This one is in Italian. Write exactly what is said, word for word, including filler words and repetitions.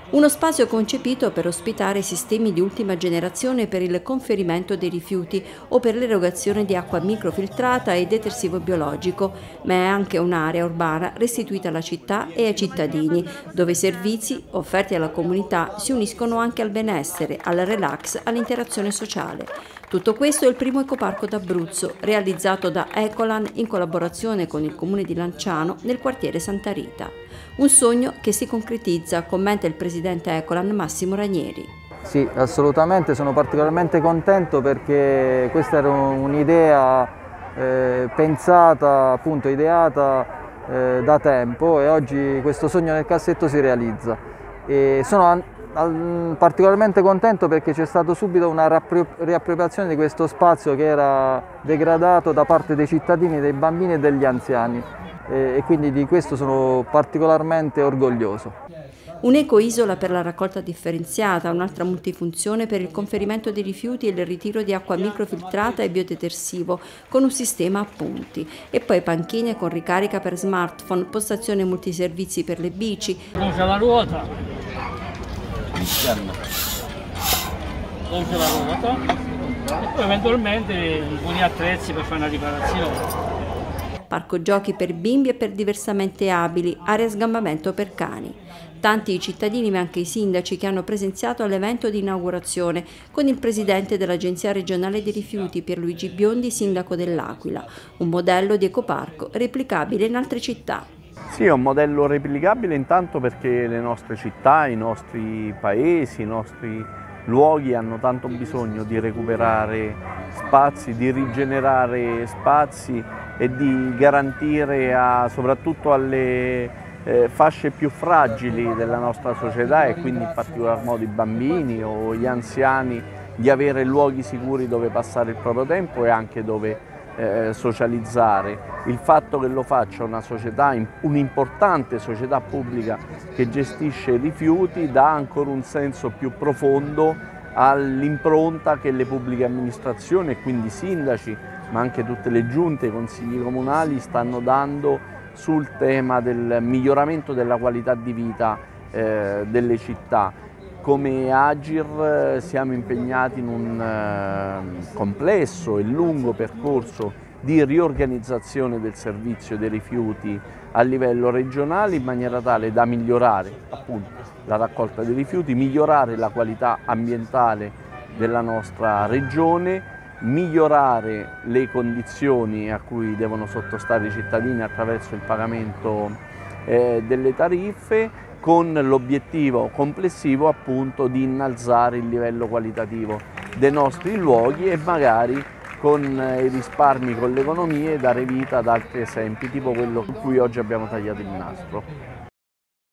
Uno spazio concepito per ospitare sistemi di ultima generazione per il conferimento dei rifiuti o per l'erogazione di acqua microfiltrata e detersivo biologico, ma è anche un'area urbana restituita alla città e ai cittadini, dove i servizi offerti alla comunità si uniscono anche al benessere, al relax, all'interazione sociale. Tutto questo è il primo ecoparco d'Abruzzo, realizzato da Ecolan in collaborazione con il comune di Lanciano nel quartiere Santa Rita. Un sogno che si concretizza, commenta il presidente Ecolan Massimo Ranieri. Sì, assolutamente, sono particolarmente contento perché questa era un'idea eh, pensata, appunto ideata eh, da tempo, e oggi questo sogno nel cassetto si realizza. E sono an al particolarmente contento perché c'è stata subito una riappropriazione di questo spazio che era degradato da parte dei cittadini, dei bambini e degli anziani, e, e quindi di questo sono particolarmente orgoglioso. Un'ecoisola per la raccolta differenziata, un'altra multifunzione per il conferimento dei rifiuti e il ritiro di acqua microfiltrata e biodetersivo con un sistema a punti, e poi panchine con ricarica per smartphone, postazione multiservizi per le bici. Non c'è la ruota. Non c'è la ruota e poi eventualmente alcuni attrezzi per fare una riparazione. Parco giochi per bimbi e per diversamente abili, area sgambamento per cani. Tanti i cittadini ma anche i sindaci che hanno presenziato all'evento di inaugurazione con il presidente dell'Agenzia regionale dei rifiuti Pierluigi Biondi, sindaco dell'Aquila, un modello di ecoparco replicabile in altre città. Sì, è un modello replicabile intanto perché le nostre città, i nostri paesi, i nostri luoghi hanno tanto bisogno di recuperare spazi, di rigenerare spazi e di garantire a, soprattutto alle eh, fasce più fragili della nostra società, e quindi in particolar modo i bambini o gli anziani, di avere luoghi sicuri dove passare il proprio tempo e anche dove Eh, socializzare. Il fatto che lo faccia una società, un'importante società pubblica che gestisce i rifiuti, dà ancora un senso più profondo all'impronta che le pubbliche amministrazioni e quindi i sindaci, ma anche tutte le giunte, i consigli comunali stanno dando sul tema del miglioramento della qualità di vita eh, delle città. Come Agir siamo impegnati in un eh, complesso e lungo percorso di riorganizzazione del servizio dei rifiuti a livello regionale, in maniera tale da migliorare appunto la raccolta dei rifiuti, migliorare la qualità ambientale della nostra regione, migliorare le condizioni a cui devono sottostare i cittadini attraverso il pagamento eh, delle tariffe, con l'obiettivo complessivo appunto di innalzare il livello qualitativo dei nostri luoghi e magari con i risparmi con le economie dare vita ad altri esempi, tipo quello su cui oggi abbiamo tagliato il nastro.